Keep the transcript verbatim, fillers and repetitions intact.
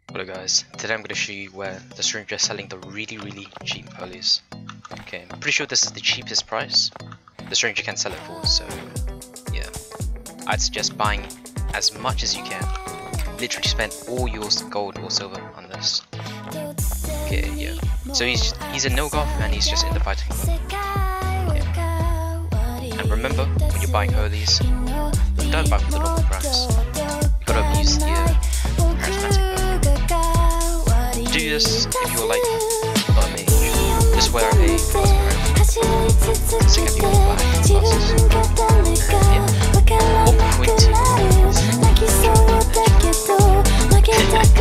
Hello guys, today I'm going to show you where the stranger is selling the really really cheap holies. Okay, I'm pretty sure this is the cheapest price the stranger can sell it for, so yeah. I'd suggest buying as much as you can. Literally spend all your gold or silver on this. Okay, yeah. So he's he's a no-goth and he's just in the fighting mode. Okay. And remember, when you're buying holies, don't buy for the normal price. You gotta use the uh, charismatic mode. Do this if you're like not a mage. Just wear a cosmetic. So can you buy classes. And yeah. What point